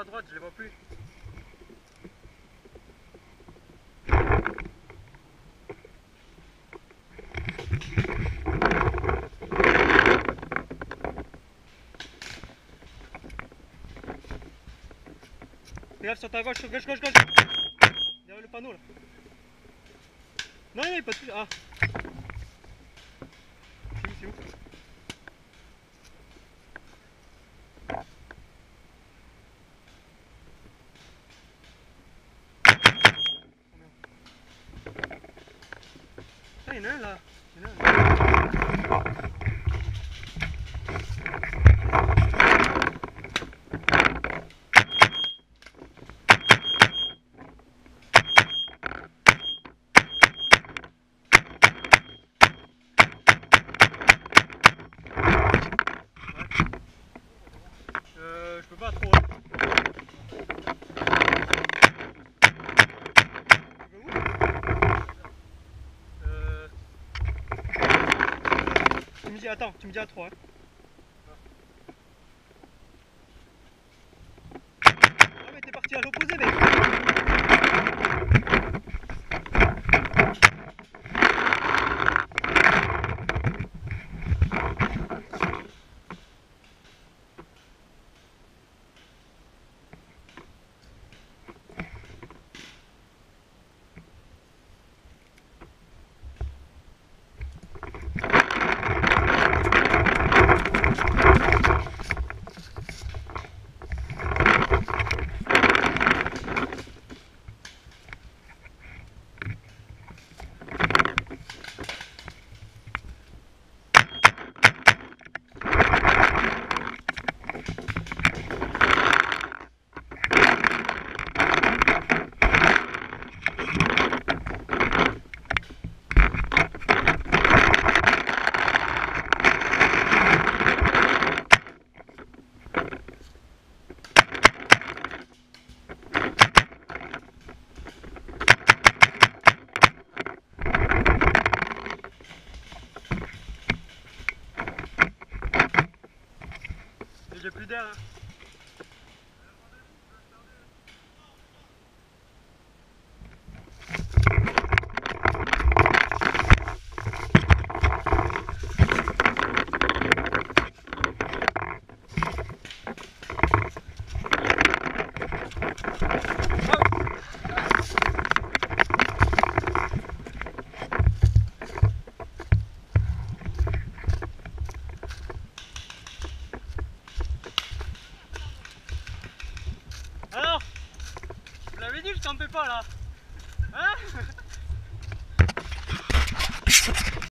droite, je les vois plus. Regarde sur ta gauche, gauche. Derrière le panneau là. Non, il n'y a pas de plus. Ah. C'est où? Ah, il y en a un là. Il y en a un. Je peux pas trop. Tu me dis, attends, tu me dis à 3. Hein. Ah mais t'es parti à l'opposé mec. J'ai plus d'air. Hein. Alors, je vous l'avais dit, je campais pas là.